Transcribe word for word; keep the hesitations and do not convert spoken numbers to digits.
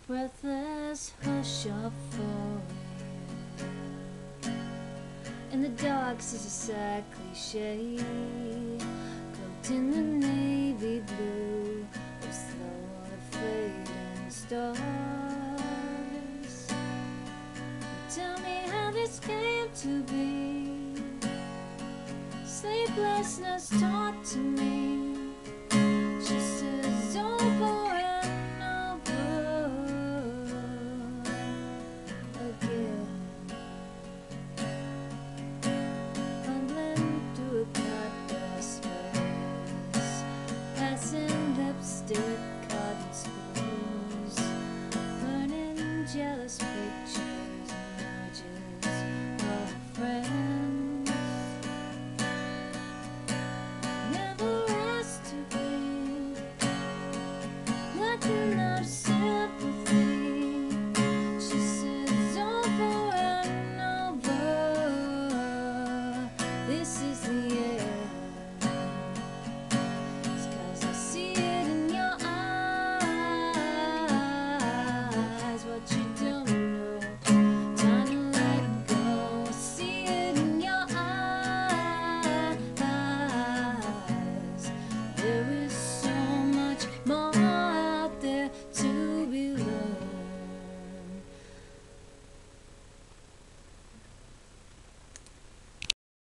breathless hush of falling. In the dark sees a sad cliche, cloaked in the navy blue, with slow fading stars. Tell me how this came to be. Sleeplessness